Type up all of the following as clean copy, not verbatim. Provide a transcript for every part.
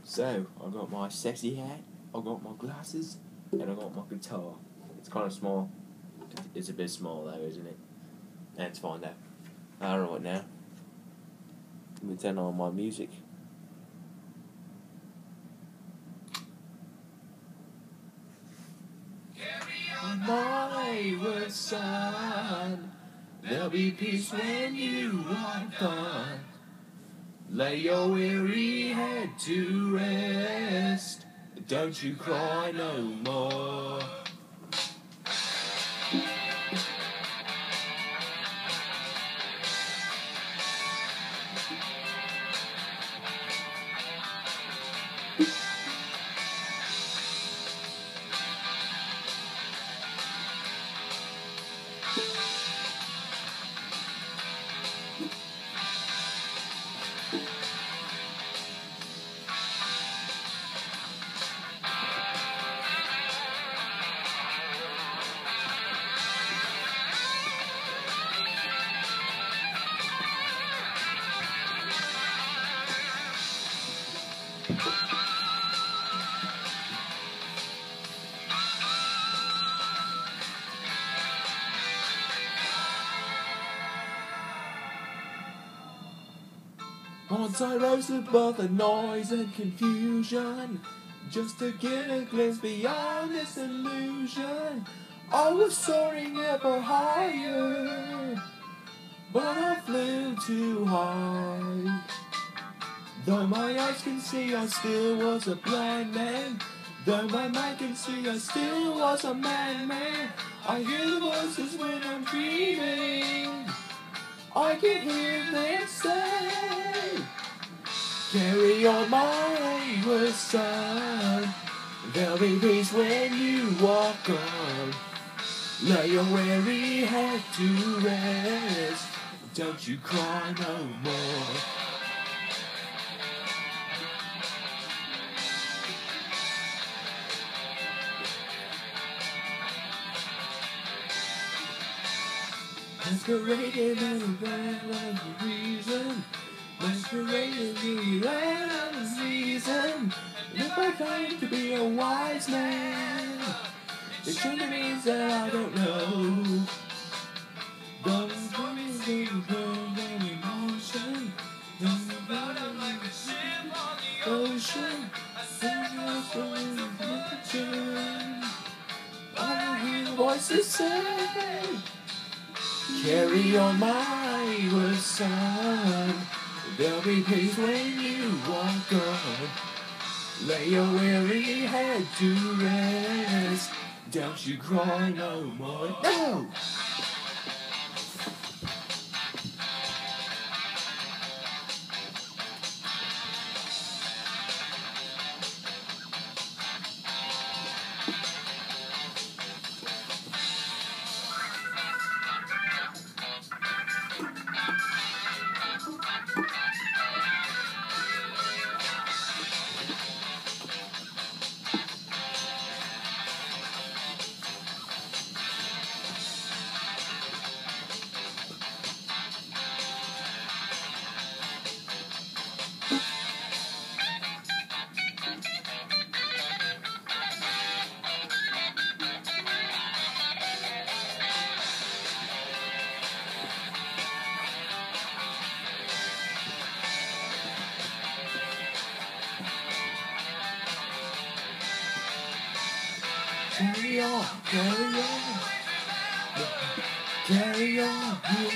So, I got my sexy hat, I got my glasses, and I got my guitar. It's kind of small. It's a bit small though, isn't it? That's fine though. Alright now. Let me turn on my music. On my word, son, there'll be peace when you are gone. Lay your weary head to rest. Don't you cry no more. Once I rose above the noise and confusion, just to get a glimpse beyond this illusion. I was soaring ever higher, but I flew too high. Though my eyes can see, I still was a blind man. Though my mind can see, I still was a madman. I hear the voices when I'm dreaming. I can hear them say, carry on my wayward son. There'll be peace when you walk on. Lay your weary head to rest. Don't you cry no more. Masquerading in the land of the reason. Masquerading in the land of the reason. And if I claim to be a wise man, it surely means that I don't know. Those worries in the emotion. Don't about it like a ship on the ocean. I hear voices say, carry on my wayward son. There'll be peace when you walk on. Lay your weary head to rest. Don't you cry no more. No! Carry on, carry on, carry on,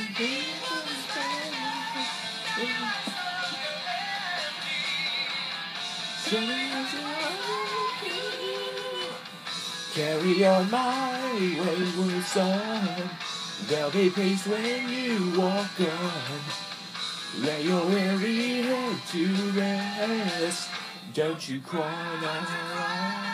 carry on my wayward son. There'll be peace when you walk on. Lay your weary head to rest. Don't you cry now.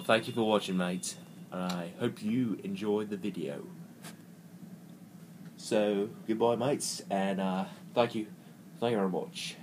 Well, thank you for watching, mate. I hope you enjoyed the video. So, goodbye, mates, and thank you very much.